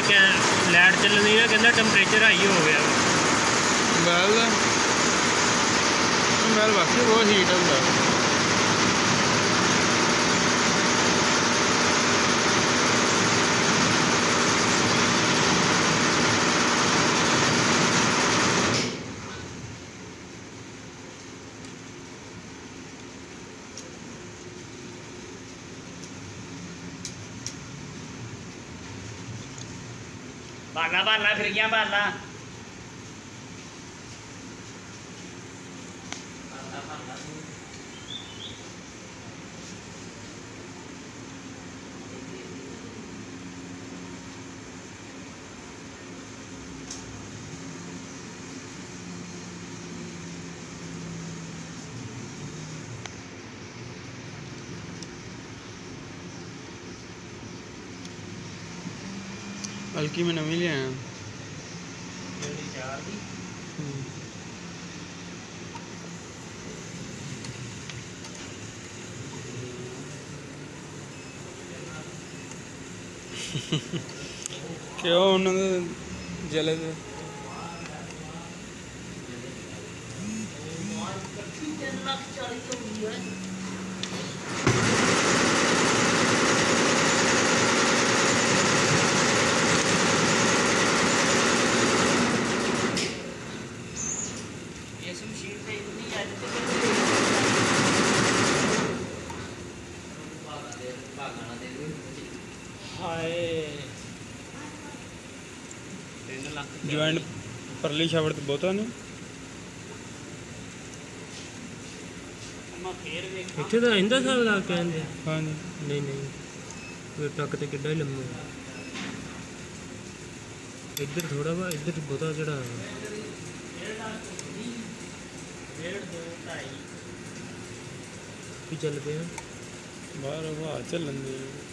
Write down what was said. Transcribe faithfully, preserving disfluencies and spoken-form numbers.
light चलनी ना कहना टैंपरेचर हाई हो गया बैल बैल बाकी बहुत हीट होता बाला बाला फिर क्या बाला हल्की में नवी लिया क्यों उन्होंने जले थे ज्वाइंट परली शावर तो बहुत नहीं इतने तो इंदा साल ला के आंदे हाँ जी नहीं नहीं फिर टक ते किड्डा ही लम्मा इधर थोड़ा वा इधर बहुता जड़ा भी चल पे बाहर हवा चलन दी